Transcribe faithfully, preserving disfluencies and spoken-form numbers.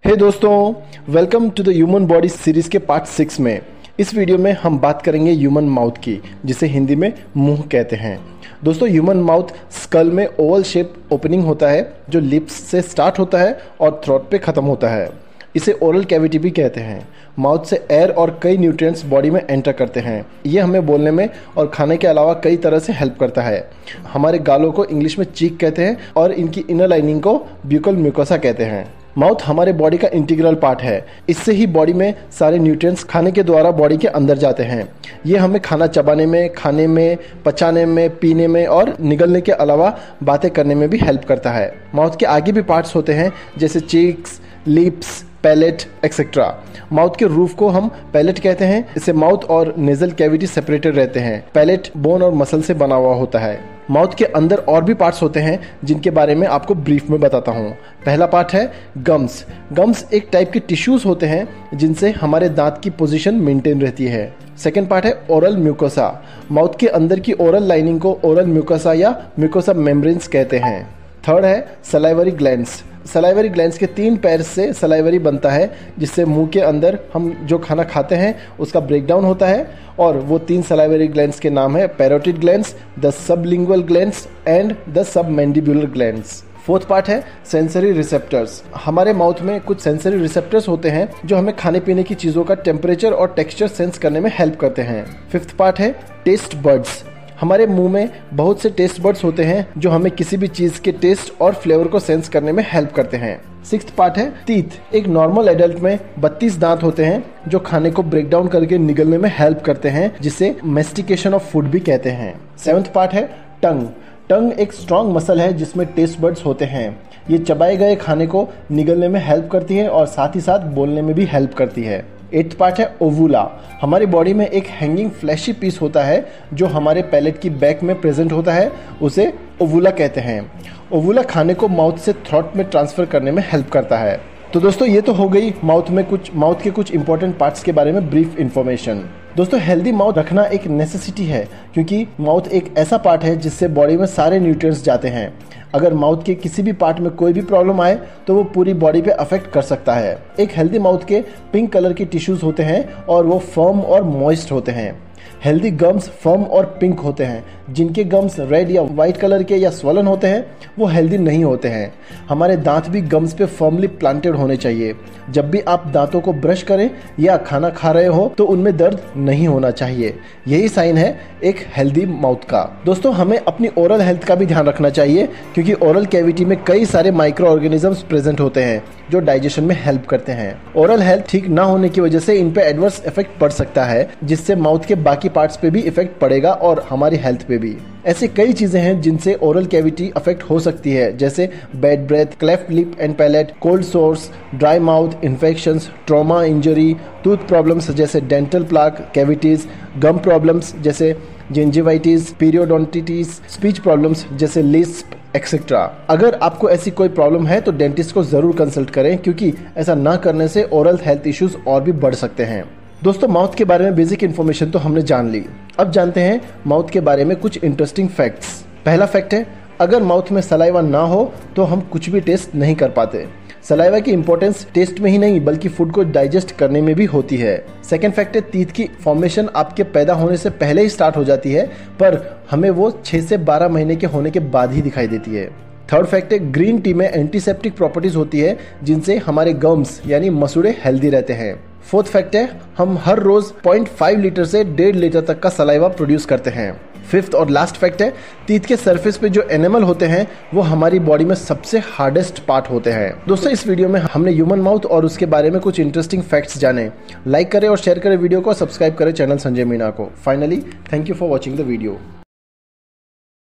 हे दोस्तों, welcome to the human body series के part six में। इस वीडियो में हम बात करेंगे ह्यूमन माउथ की, जिसे हिंदी में मुंह कहते हैं। दोस्तों, ह्यूमन माउथ स्कल में ओवल शेप ओपनिंग होता है जो लिप्स से स्टार्ट होता है और थ्रोट पे ख़त्म होता है। इसे ओरल कैविटी भी कहते हैं। माउथ से एयर और कई न्यूट्रिएंट्स बॉडी में एंटर करते हैं। ये हमें बोलने में और खाने के अलावा कई तरह से हेल्प करता है। हमारे गालों को इंग्लिश में चीक कहते हैं और इनकी इनर लाइनिंग को ब्यूकल म्यूकोसा कहते हैं। माउथ हमारे बॉडी का इंटीग्रल पार्ट है। इससे ही बॉडी में सारे न्यूट्रिएंट्स खाने के द्वारा बॉडी के अंदर जाते हैं। ये हमें खाना चबाने में, खाने में, पचाने में, पीने में और निगलने के अलावा बातें करने में भी हेल्प करता है। माउथ के आगे भी पार्ट्स होते हैं जैसे cheeks, lips, palate etcetera. Mouth के रूफ को हम पैलेट कहते हैं। इससे माउथ और नेजल कैविटी सेपरेटेड रहते हैं। पैलेट बोन और मसल से बना हुआ होता है। माउथ के अंदर और भी पार्ट्स होते हैं जिनके बारे में आपको ब्रीफ में बताता हूँ। पहला पार्ट है गम्स। गम्स एक टाइप के टिश्यूज होते हैं जिनसे हमारे दांत की पोजीशन मेंटेन रहती है। सेकेंड पार्ट है ओरल म्यूकोसा। माउथ के अंदर की ओरल लाइनिंग को ओरल म्यूकोसा या म्यूकोसा मेम्ब्रेन्स कहते हैं। थर्ड है सलाइवरी ग्लैंड्स। सलाइवरी ग्लैंड्स के तीन पैर से सलाइवरी बनता है, जिससे मुंह के अंदर हम जो खाना खाते हैं उसका ब्रेकडाउन होता है। और वो तीन सलाइवरी ग्लैंड्स के नाम है parotid glands, the sublingual glands and the submandibular glands. Fourth part है सेंसरी रिसेप्टर्स। हमारे माउथ में कुछ सेंसरी रिसेप्टर्स होते हैं जो हमें खाने पीने की चीज़ों का टेम्परेचर और टेक्सचर सेंस करने में हेल्प करते हैं। फिफ्थ पार्ट है टेस्ट बड्स। हमारे मुंह में बहुत से टेस्ट बड्स होते हैं जो हमें किसी भी चीज़ के टेस्ट और फ्लेवर को सेंस करने में हेल्प करते हैं। सिक्स्थ पार्ट है टीथ। एक नॉर्मल एडल्ट में बत्तीस दांत होते हैं जो खाने को ब्रेक डाउन करके निगलने में हेल्प करते हैं, जिसे मेस्टिकेशन ऑफ फूड भी कहते हैं। सेवंथ पार्ट है टंग। टंग एक स्ट्रॉन्ग मसल है जिसमें टेस्ट बड्स होते हैं। ये चबाए गए खाने को निगलने में हेल्प करती है और साथ ही साथ बोलने में भी हेल्प करती है। एट्थ पार्ट है ओवुला। हमारी बॉडी में एक हैंगिंग फ्लैशी पीस होता है जो हमारे पैलेट की बैक में प्रेजेंट होता है, उसे ओवुला कहते हैं। ओवुला खाने को माउथ से थ्रोट में ट्रांसफर करने में हेल्प करता है। तो दोस्तों, ये तो हो गई माउथ में कुछ माउथ के कुछ इंपॉर्टेंट पार्ट्स के बारे में ब्रीफ इन्फॉर्मेशन। दोस्तों, हेल्दी माउथ रखना एक नेसेसिटी है क्योंकि माउथ एक ऐसा पार्ट है जिससे बॉडी में सारे न्यूट्रिएंट्स जाते हैं। अगर माउथ के किसी भी पार्ट में कोई भी प्रॉब्लम आए तो वो पूरी बॉडी पे अफेक्ट कर सकता है। एक हेल्दी माउथ के पिंक कलर के टिश्यूज होते हैं और वो फर्म और मॉइस्ट होते हैं। हेल्दी गम्स फर्म और पिंक होते हैं। जिनके गम्स रेड या वाइट कलर के या स्वलन होते हैं वो हेल्दी नहीं होते हैं। हमारे दांत भी गम्स पे फर्मली प्लांटेड होने चाहिए। जब भी आप दांतों को ब्रश करें या खाना खा रहे हो तो उनमें दर्द नहीं होना चाहिए। यही साइन है एक हेल्दी माउथ का। दोस्तों, हमें अपनी ओरल हेल्थ का भी ध्यान रखना चाहिए क्योंकि ओरल कैविटी में कई सारे माइक्रो ऑर्गेनिजम्स प्रेजेंट होते हैं जो डाइजेशन में हेल्प करते हैं। ओरल हेल्थ ठीक ना होने की वजह से इन पे एडवर्स इफेक्ट पड़ सकता है, जिससे माउथ के बाकी पार्ट्स पे भी इफेक्ट पड़ेगा और हमारी हेल्थ पे भी। ऐसी कई चीजें हैं जिनसे ओरल कैविटी अफेक्ट हो सकती है, जैसे bad breath, cleft lip and palate, cold sores, dry mouth, infections, trauma, injury, tooth problems जैसे dental plaque, cavities, gum problems जैसे जिंजिवाइटिस, पीरियोडोंटिटिस, स्पीच प्रॉब्लम्स जैसे लिस्प एक्सेट्रा। अगर आपको ऐसी कोई प्रॉब्लम है तो डेंटिस्ट को जरूर कंसल्ट करें क्योंकि ऐसा ना करने से ओरल हेल्थ इश्यूज और भी बढ़ सकते हैं। दोस्तों, माउथ के बारे में बेसिक इन्फॉर्मेशन तो हमने जान ली। अब जानते हैं माउथ के बारे में कुछ इंटरेस्टिंग फैक्ट्स। पहला फैक्ट है, अगर माउथ में सलाइवा ना हो तो हम कुछ भी टेस्ट नहीं कर पाते। सलाइवा की इंपॉर्टेंस टेस्ट में ही नहीं बल्कि फूड को डाइजेस्ट करने में भी होती है। सेकेंड फैक्ट है, टीथ की फॉर्मेशन आपके पैदा होने से पहले ही स्टार्ट हो जाती है, पर हमें वो छह से बारह महीने के होने के बाद ही दिखाई देती है। थर्ड फैक्ट है, ग्रीन टी में एंटीसेप्टिक प्रॉपर्टीज होती है जिनसे हमारे गम्स यानी मसूड़े हेल्दी रहते हैं। फोर्थ फैक्ट है, हम हर रोज पॉइंट फाइव लीटर से डेढ़ लीटर तक का सलाइवा प्रोड्यूस करते हैं। फिफ्थ और लास्ट फैक्ट है, टीथ के सरफेस पे जो एनिमल होते हैं वो हमारी बॉडी में सबसे हार्डेस्ट पार्ट होते हैं। दोस्तों, इस वीडियो में हमने ह्यूमन माउथ और उसके बारे में कुछ इंटरेस्टिंग फैक्ट्स जाने। लाइक करें और शेयर करें वीडियो को, सब्सक्राइब करें चैनल संजय मीणा को। Finally, thank you for watching the video.